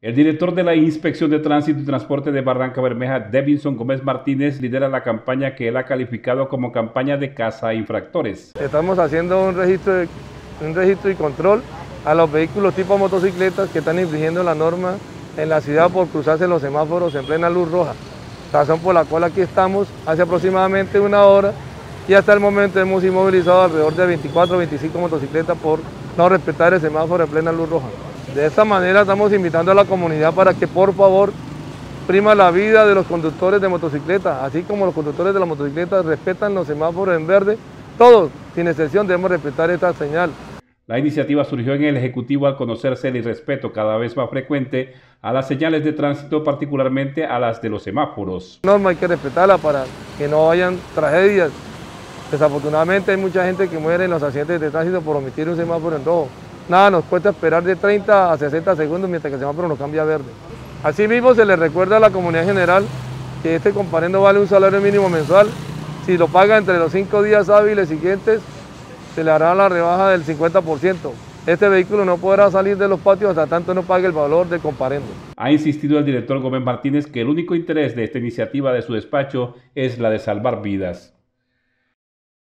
El director de la Inspección de Tránsito y Transporte de Barranca Bermeja, Devinson Gómez Martínez, lidera la campaña que él ha calificado como campaña de caza a infractores. Estamos haciendo un registro y control a los vehículos tipo motocicletas que están infringiendo la norma en la ciudad por cruzarse los semáforos en plena luz roja, razón por la cual aquí estamos hace aproximadamente una hora y hasta el momento hemos inmovilizado alrededor de 24 o 25 motocicletas por no respetar el semáforo en plena luz roja. De esta manera estamos invitando a la comunidad para que por favor prima la vida de los conductores de motocicletas, así como los conductores de las motocicletas respetan los semáforos en verde, todos, sin excepción, debemos respetar esta señal. La iniciativa surgió en el Ejecutivo al conocerse el irrespeto cada vez más frecuente a las señales de tránsito, particularmente a las de los semáforos. La norma hay que respetarla para que no hayan tragedias. Desafortunadamente hay mucha gente que muere en los accidentes de tránsito por omitir un semáforo en rojo. Nada nos cuesta esperar de 30 a 60 segundos mientras que el semáforo nos cambia a verde. Asimismo, se le recuerda a la comunidad general que este comparendo vale un salario mínimo mensual. Si lo paga entre los 5 días hábiles siguientes, se le hará la rebaja del 50%. Este vehículo no podrá salir de los patios hasta tanto no pague el valor del comparendo. Ha insistido el director Gómez Martínez que el único interés de esta iniciativa de su despacho es la de salvar vidas.